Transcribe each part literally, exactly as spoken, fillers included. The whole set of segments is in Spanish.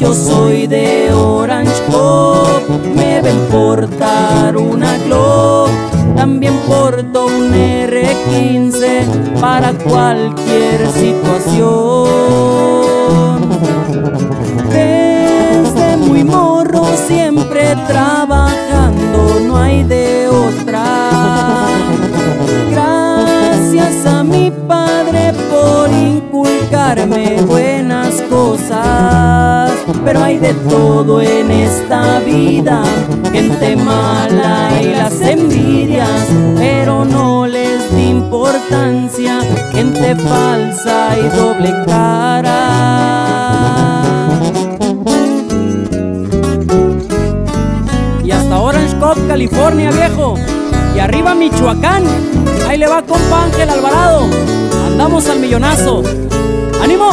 Yo soy de Orange Pop, me ven portar una Glock, también porto un R quince para cualquier situación. Desde muy morro siempre trabajando, no hay de otra. Gracias a mi padre por inculcarme buenas cosas, pero hay de todo en esta vida, gente mala y las envidias, pero no les di importancia, gente falsa y doble cara. Y hasta Orange Cop, California, viejo, y arriba Michoacán, ahí le va compa Ángel Alvarado, andamos al millonazo, ¡ánimo!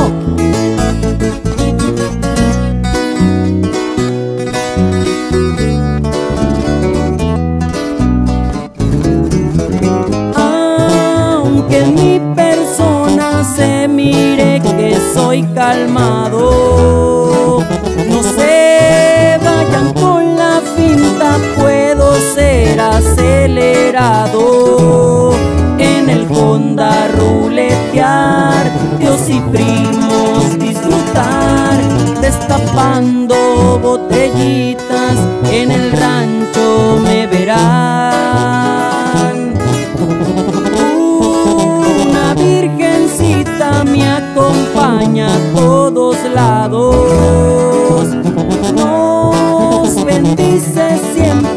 Aunque mi persona se mire que soy calmado, no se vayan con la finta, puedo ser acelerado. En el Honda ruletear, Dios y primos disfrutar, destapando botellitas, en el rancho me verán. Una virgencita me acompaña a todos lados, nos bendice siempre